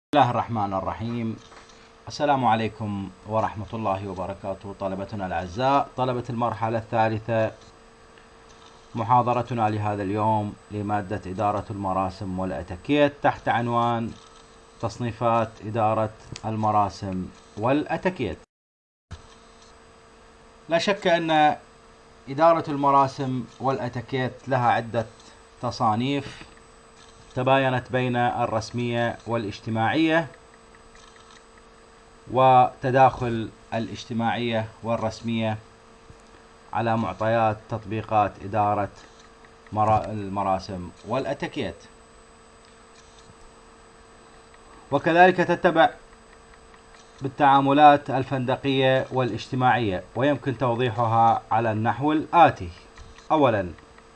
بسم الله الرحمن الرحيم. السلام عليكم ورحمة الله وبركاته. طلبتنا الأعزاء، طلبة المرحلة الثالثة، محاضرتنا لهذا اليوم لمادة إدارة المراسم والأتيكيت تحت عنوان تصنيفات إدارة المراسم والأتيكيت. لا شك أن إدارة المراسم والأتيكيت لها عدة تصانيف تباينت بين الرسمية والاجتماعية، وتداخل الاجتماعية والرسمية على معطيات تطبيقات إدارة المراسم والأتيكيت، وكذلك تتبع بالتعاملات الفندقية والاجتماعية، ويمكن توضيحها على النحو الآتي. أولا،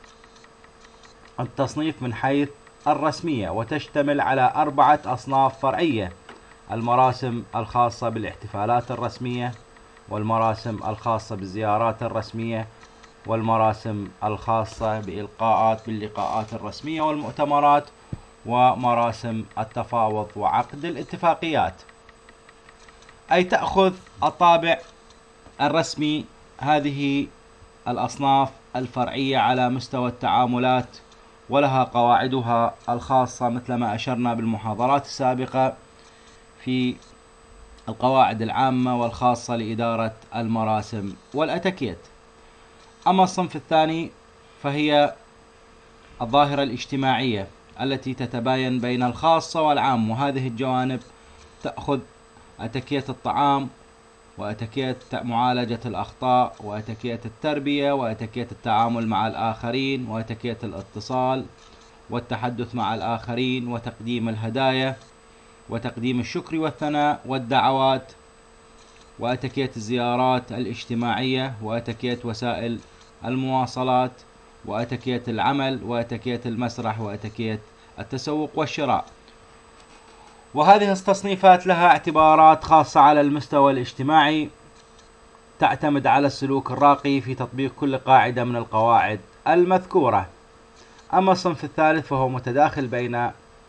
التصنيف من حيث الرسمية، وتشتمل على 4 أصناف فرعية: المراسم الخاصة بالاحتفالات الرسمية، والمراسم الخاصة بالزيارات الرسمية، والمراسم الخاصة باللقاءات الرسمية والمؤتمرات، ومراسم التفاوض وعقد الاتفاقيات. أي تأخذ الطابع الرسمي هذه الأصناف الفرعية على مستوى التعاملات، ولها قواعدها الخاصة مثل ما أشرنا بالمحاضرات السابقة في القواعد العامة والخاصة لإدارة المراسم والأتيكيت. أما الصنف الثاني فهي الظاهرة الاجتماعية التي تتباين بين الخاصة والعام، وهذه الجوانب تأخذ أتيكيت الطعام، وأتيكيت معالجة الأخطاء، وأتيكيت التربية، وأتيكيت التعامل مع الآخرين، وأتيكيت الاتصال والتحدث مع الآخرين، وتقديم الهدايا، وتقديم الشكر والثناء والدعوات، وأتيكيت الزيارات الاجتماعية، وأتيكيت وسائل المواصلات، وأتيكيت العمل، وأتيكيت المسرح، وأتيكيت التسوق والشراء. وهذه التصنيفات لها اعتبارات خاصة على المستوى الاجتماعي، تعتمد على السلوك الراقي في تطبيق كل قاعدة من القواعد المذكورة. أما الصنف الثالث فهو متداخل بين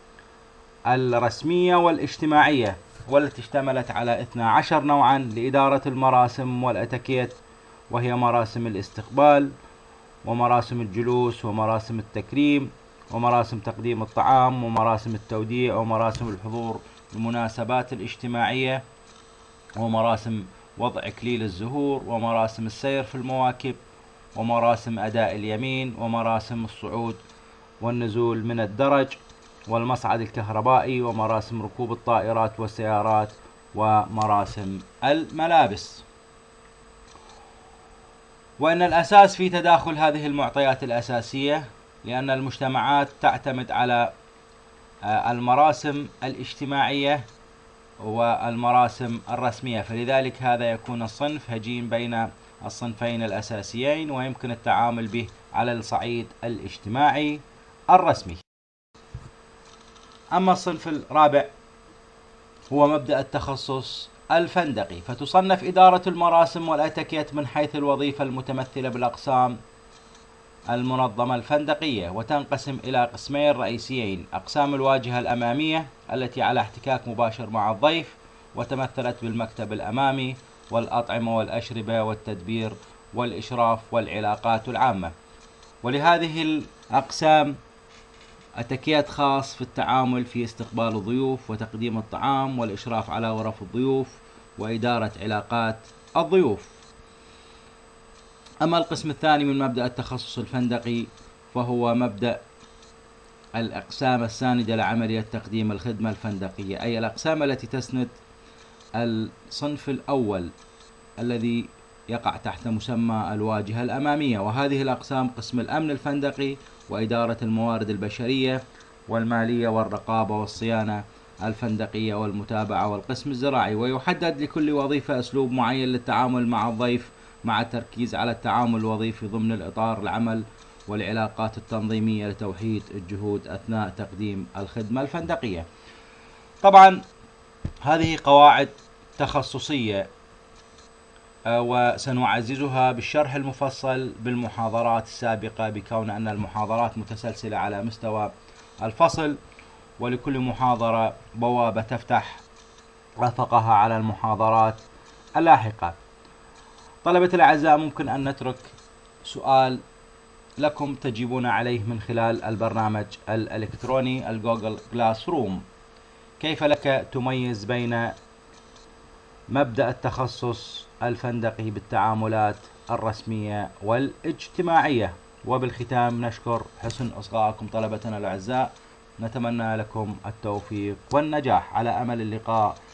الرسمية والاجتماعية، والتي اشتملت على 12 نوعا لإدارة المراسم والأتيكيت، وهي مراسم الاستقبال، ومراسم الجلوس، ومراسم التكريم، ومراسم تقديم الطعام، ومراسم التوديع، ومراسم الحضور بالمناسبات الاجتماعية، ومراسم وضع إكليل الزهور، ومراسم السير في المواكب، ومراسم أداء اليمين، ومراسم الصعود والنزول من الدرج والمصعد الكهربائي، ومراسم ركوب الطائرات والسيارات، ومراسم الملابس. وأن الأساس في تداخل هذه المعطيات الأساسية لأن المجتمعات تعتمد على المراسم الاجتماعية والمراسم الرسمية، فلذلك هذا يكون الصنف هجين بين الصنفين الأساسيين، ويمكن التعامل به على الصعيد الاجتماعي الرسمي. أما الصنف الرابع هو مبدأ التخصص الفندقي، فتصنف إدارة المراسم والأتيكيت من حيث الوظيفة المتمثلة بالأقسام المنظمة الفندقية، وتنقسم إلى قسمين رئيسيين: أقسام الواجهة الأمامية التي على احتكاك مباشر مع الضيف، وتمثلت بالمكتب الأمامي والأطعمة والأشربة والتدبير والإشراف والعلاقات العامة. ولهذه الأقسام أتيكيت خاص في التعامل في استقبال الضيوف، وتقديم الطعام، والإشراف على غرف الضيوف، وإدارة علاقات الضيوف. أما القسم الثاني من مبدأ التخصص الفندقي فهو مبدأ الأقسام الساندة لعملية تقديم الخدمة الفندقية، أي الأقسام التي تسند الصنف الأول الذي يقع تحت مسمى الواجهة الأمامية. وهذه الأقسام: قسم الأمن الفندقي، وإدارة الموارد البشرية والمالية والرقابة والصيانة الفندقية والمتابعة، والقسم الزراعي. ويحدد لكل وظيفة أسلوب معين للتعامل مع الضيف، مع التركيز على التعامل الوظيفي ضمن الإطار العمل والعلاقات التنظيمية لتوحيد الجهود أثناء تقديم الخدمة الفندقية. طبعا هذه قواعد تخصصية وسنعززها بالشرح المفصل بالمحاضرات السابقة، بكون أن المحاضرات متسلسلة على مستوى الفصل، ولكل محاضرة بوابة تفتح آفاقها على المحاضرات اللاحقة. طلبة الأعزاء، ممكن أن نترك سؤال لكم تجيبون عليه من خلال البرنامج الإلكتروني الجوجل كلاس روم. كيف لك تميز بين مبدأ التخصص الفندقي بالتعاملات الرسمية والاجتماعية؟ وبالختام نشكر حسن إصغائكم طلبتنا الأعزاء، نتمنى لكم التوفيق والنجاح، على أمل اللقاء